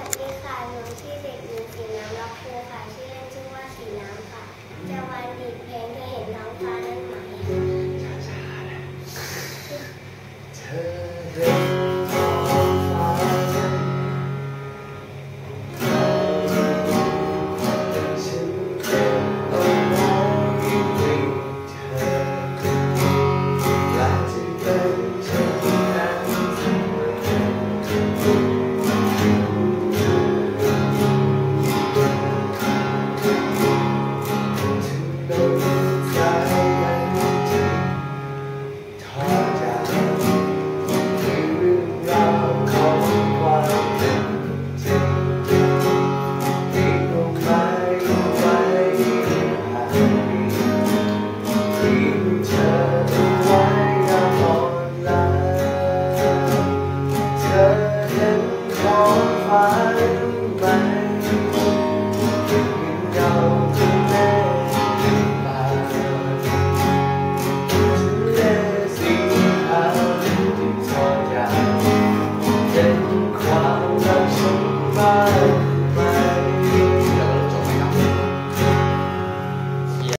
วัสดีค่ะหนูชื่อเด็กหญิงสีน้ำรักภูค่ะชื่อเล่นชื่อว่าสีน้ำค่ะจะวันดีดเพลงเธอเห็นท้องฟ้านั้นไหมช้าๆนะเธอเห็นท้องฟ้านั้นฉันเก็บเอาไว้ให้เธอและจะเป็นเช่นนั้นเสมอเป็นความรักฉันมาก